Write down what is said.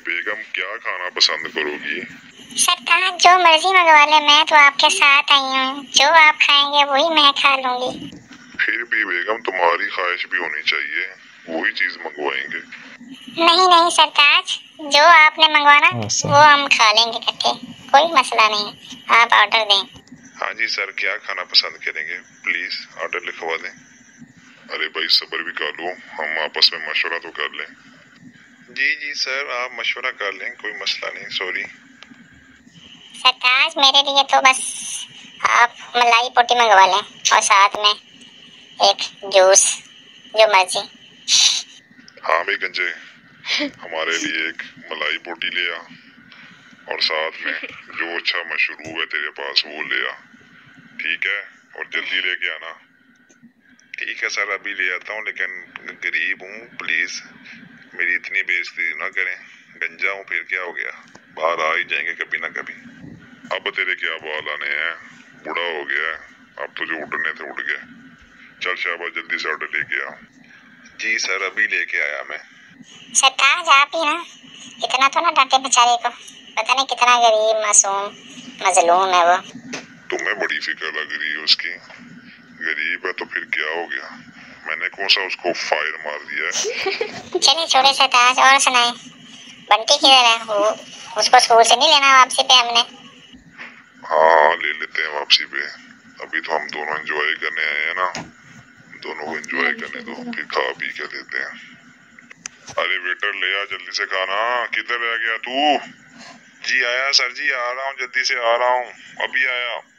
बेगम क्या खाना पसंद करोगी? सरकार जो मर्जी मंगवा ले, मैं तो आपके साथ आई हूँ। जो आप खाएंगे वही मैं खा लूंगी। फिर भी बेगम तुम्हारी ख्वाहिश भी होनी चाहिए, वही चीज मंगवाएंगे। नहीं नहीं सरताज, जो आपने मंगवाना वो हम खा लेंगे इकट्ठे, कोई मसला नहीं, आप ऑर्डर दें। हाँ जी सर, क्या खाना पसंद करेंगे? प्लीज ऑर्डर लिखवा दें। अरे भाई सब्र भी कर लो, हम आपस में मशवरा तो कर लें। जी जी सर, आप मशवरा कर लें, कोई मसला नहीं। सॉरी सरताज, मेरे लिए तो बस आप मलाई पोटी मंगवा लें और साथ में एक जूस, जो मर्जी। हाँ भाई गंजे, हमारे लिए एक मलाई बोटी ले आ और साथ में जो अच्छा मशरूब है तेरे पास वो ले आ, ठीक है? और जल्दी लेके आना। ठीक है सर, अभी ले आता हूँ, लेकिन गरीब हूँ, प्लीज मेरी इतनी बेइज्जती ना करें। गंजा हूँ फिर क्या हो गया, बाहर आ ही जाएंगे कभी ना कभी। अब तेरे क्या बाल आने हैं, बूढ़ा हो गया है, अब तो जो उठने थे उठ गए। चल शाबाश, जल्दी से ऑर्डर लेके आ। जी सर, अभी लेके आया मैं। सरताज आप ही ना, इतना तो ना डांटे बेचारे को, पता नहीं कितना गरीब मासूम मजलूम है वो। तुम्हें बड़ी फिक्र लग रही है उसकी। गरीब है तो फिर क्या हो गया, मैंने कौन सा उसको फायर मार दिया है? चलिए छोड़े सरताज, और सुनाए, बंटी किधर है? वो उसको स्कूल से नहीं लेना वापसी पे हमने? हाँ ले लेते हैं वापसी पे, अभी तो हम दोनों एंजॉय करने आए हैं ना, दोनों को एंजॉय करने दो, फिर खा पी के देते हैं। अरे वेटर ले आ जल्दी से खाना, किधर रह गया तू? जी आया सर जी, आ रहा हूँ, जल्दी से आ रहा हूँ, अभी आया।